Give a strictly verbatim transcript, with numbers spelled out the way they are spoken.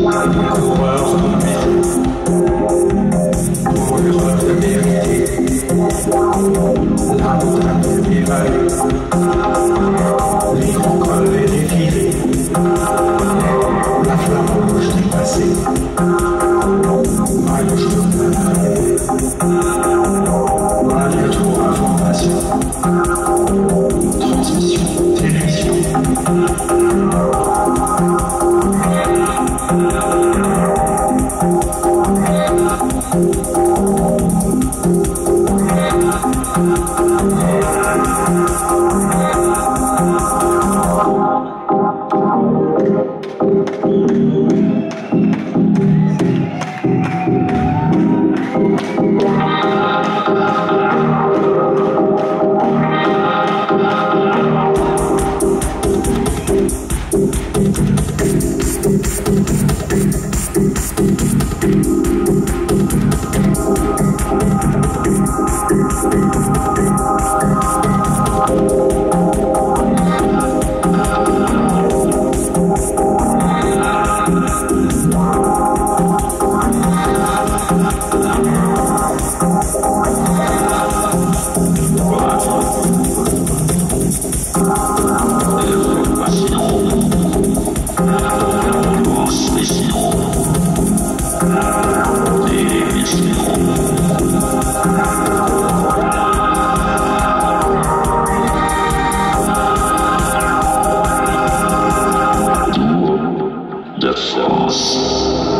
coureurs conduisent pour une œuvre de vérité. La montagne des vagues, les grands cols et les filets, la flamme rouge du passé, maillot jaune de la radio tour information, transmission, télévision. De force.